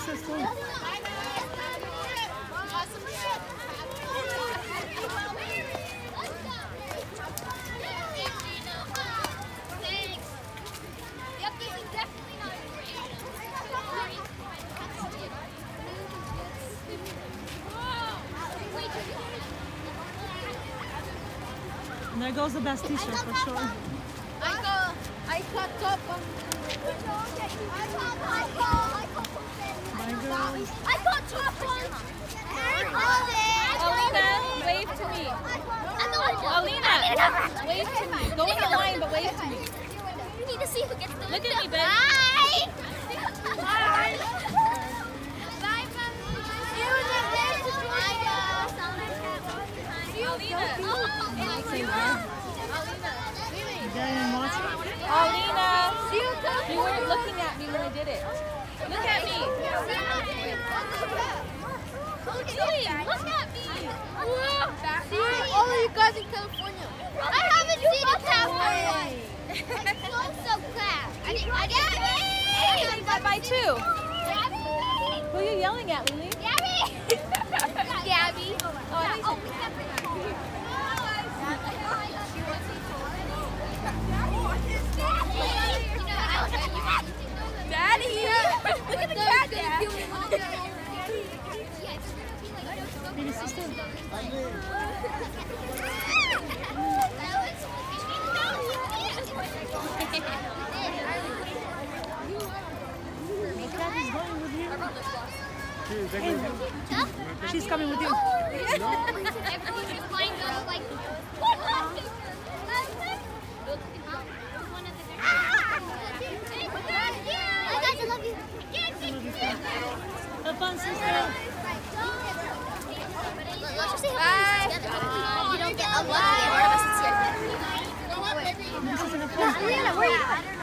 sister. And there goes the best t-shirt for sure. I got top on. Bye, girls. I got top on. Alina, wave to me. Alina, wave to me. Go in the line, but wave to me. You need to see who gets the Look at me, Ben. Bye. Bye. Alina, you weren't looking at me when I did it. Look at me. Julie, look at me. All you guys in California. I haven't seen a California. So class. I got by two. Who are you yelling at, Lily? Gabby. Gabby. Oh, I thought you said Daddy! Look at the cat, Dad! Baby sister. Daddy's going with you. She's coming with you. Everyone's just playing like, what? I love you. Have fun, sister. Let's just say bye. You don't get a lot of us here. This is an